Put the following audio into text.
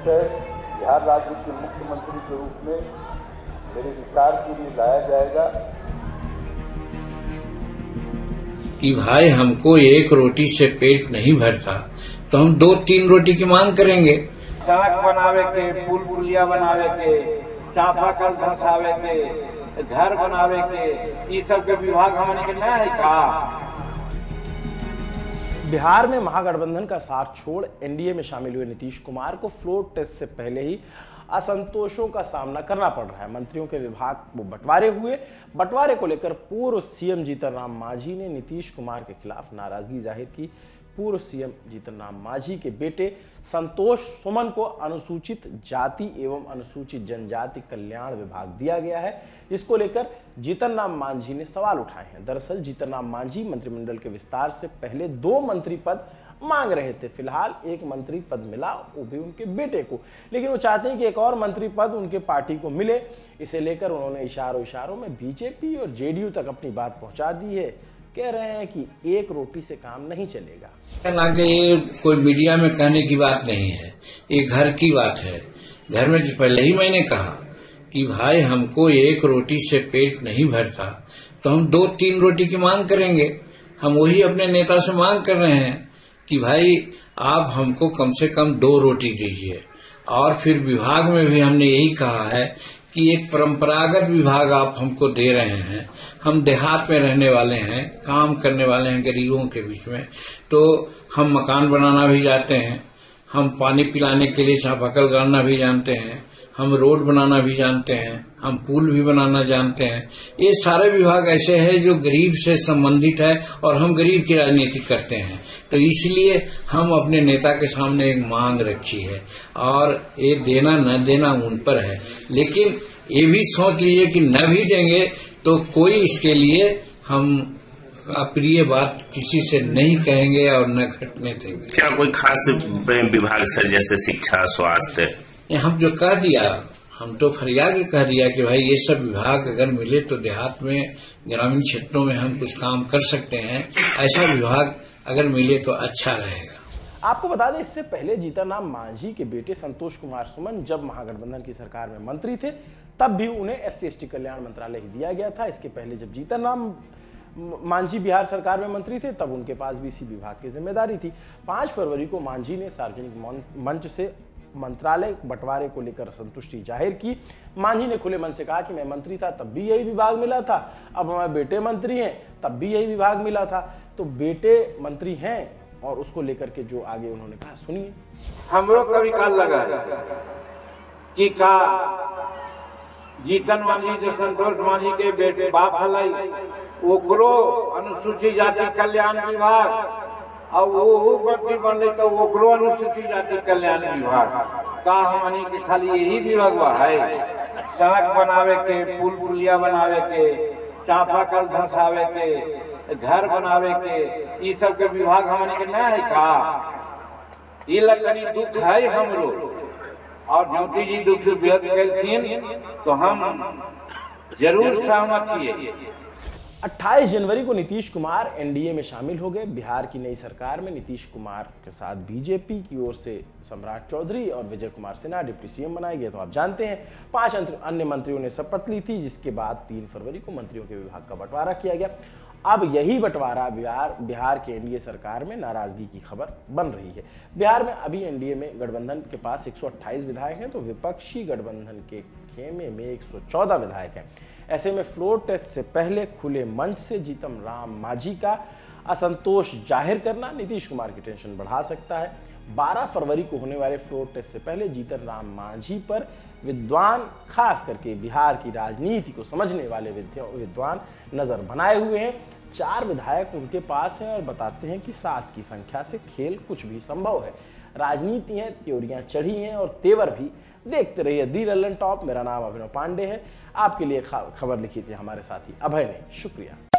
विषय बिहार राज्य के मुख्यमंत्री के रूप में मेरे विचार के लिए लाया जाएगा कि भाई हमको एक रोटी से पेट नहीं भरता तो हम 2-3 रोटी की मांग करेंगे। सड़क बनावे के, पुल पुलिया बनावे के, चापाकल धसावे के, घर बनावे के, ये सब के विभाग हमने के ना है का। बिहार में महागठबंधन का साथ छोड़ एनडीए में शामिल हुए नीतीश कुमार को फ्लोर टेस्ट से पहले ही असंतोषों का सामना करना पड़ रहा है। मंत्रियों के विभाग वो बंटवारे हुए। बंटवारे को लेकर पूर्व सीएम जीतन राम मांझी ने नीतीश कुमार के खिलाफ नाराजगी जाहिर की। पूर्व सीएम जीतन राम मांझी के बेटे संतोष सुमन को अनुसूचित जाति एवं अनुसूचित जनजाति कल्याण विभाग दिया गया है, जिसको लेकर जीतन राम मांझी ने सवाल उठाए हैं। दरअसल जीतन राम मांझी मंत्रिमंडल के विस्तार से पहले 2 मंत्री पद मांग रहे थे। फिलहाल 1 मंत्री पद मिला, वो भी उनके बेटे को, लेकिन वो चाहते हैं कि एक और मंत्री पद उनके पार्टी को मिले। इसे लेकर उन्होंने इशारों में बीजेपी और जेडीयू तक अपनी बात पहुंचा दी है। कह रहे हैं कि एक रोटी से काम नहीं चलेगा। ये कोई मीडिया में कहने की बात नहीं है, ये घर की बात है। घर में पहले ही मैंने कहा कि भाई हमको एक रोटी से पेट नहीं भरता तो हम 2-3 रोटी की मांग करेंगे। हम वही अपने नेता से मांग कर रहे हैं कि भाई आप हमको कम से कम 2 रोटी दीजिए। और फिर विभाग में भी हमने यही कहा है कि एक परंपरागत विभाग आप हमको दे रहे हैं। हम देहात में रहने वाले हैं, काम करने वाले हैं गरीबों के बीच में, तो हम मकान बनाना भी जानते हैं, हम पानी पिलाने के लिए चापाकल गाड़ना भी जानते हैं, हम रोड बनाना भी जानते हैं, हम पुल भी बनाना जानते हैं। ये सारे विभाग ऐसे हैं जो गरीब से संबंधित है और हम गरीब की राजनीति करते हैं। तो इसलिए हम अपने नेता के सामने एक मांग रखी है और ये देना न देना उन पर है। लेकिन ये भी सोच लीजिए कि न भी देंगे तो कोई इसके लिए हम अप्रिय बात किसी से नहीं कहेंगे और न घटने देंगे। क्या कोई खास विभाग सर, जैसे शिक्षा, स्वास्थ्य? हम जो कह दिया, हम तो फरियाद के कह दिया कि भाई ये सब विभाग अगर मिले तो देहात में, ग्रामीण क्षेत्रों में हम कुछ काम कर सकते हैं। ऐसा विभाग अगर मिले तो अच्छा रहेगा। आपको बता दें, इससे पहले जीतन राम मांझी के बेटे संतोष कुमार सुमन जब महागठबंधन की सरकार में मंत्री थे, तब भी उन्हें SC/ST कल्याण मंत्रालय ही दिया गया था। इसके पहले जब जीतन राम मांझी बिहार सरकार में मंत्री थे, तब उनके पास भी इसी विभाग की जिम्मेदारी थी। 5 फरवरी को मांझी ने सार्वजनिक मंच से मंत्रालय बंटवारे को लेकर संतुष्टि जाहिर की। मांझी ने खुले मन से कहा कि मैं मंत्री था तब भी यही विभाग मिला था, अब हमारे बेटे मंत्री हैं तब भी यही विभाग मिला था। तो बेटे मंत्री हैं और उसको लेकर के जो आगे उन्होंने कहा, सुनिए। हमरो कभी काल लगा कि का जीतन मांझी जो संतोष मांझी के बेटे बाप हलाई, ओकरो अनुसूचित जाति कल्याण विभाग और वो मंत्री बनले तो ओकरो अनुसूचित जाति कल्याण विभाग का हमनी के खाली यही विभाग है। सड़क बनावे के, पुल पुलिया बनावे के, चापाकल धसावे के, घर बनावे के, ये सब के विभाग हमनी के ना है का। ये लगनी दुख है हमरो, और ज्योति जी दुख व्यक्त कलथिन तो हम जरूर सहमत हिए। 28 जनवरी को नीतीश कुमार एनडीए में शामिल हो गए। बिहार की नई सरकार में नीतीश कुमार के साथ बीजेपी की ओर से सम्राट चौधरी और विजय कुमार सिन्हा डिप्टी सीएम बनाए गए। तो आप जानते हैं 5 अन्य मंत्रियों ने शपथ ली थी, जिसके बाद 3 फरवरी को मंत्रियों के विभाग का बंटवारा किया गया। अब यही बंटवारा बिहार के एनडीए सरकार में नाराजगी की खबर बन रही है। बिहार में अभी एनडीए में गठबंधन के पास 128 विधायक हैं, तो विपक्षी गठबंधन के खेमे में 114 विधायक हैं। ऐसे में फ्लोर टेस्ट से पहले खुले मंच से जीतन राम मांझी का असंतोष जाहिर करना नीतीश कुमार की टेंशन बढ़ा सकता है। 12 फरवरी को होने वाले फ्लोर टेस्ट से पहले जीतन राम मांझी पर विद्वान, खास करके बिहार की राजनीति को समझने वाले विद्वान नजर बनाए हुए हैं। 4 विधायक उनके पास हैं और बताते हैं कि 7 की संख्या से खेल कुछ भी संभव है। राजनीति है, त्योरियां चढ़ी हैं और तेवर भी। देखते रहिए दी लल्लन टॉप। मेरा नाम अभिनव पांडे है। आपके लिए खबर लिखी थी हमारे साथी अभय ने। शुक्रिया।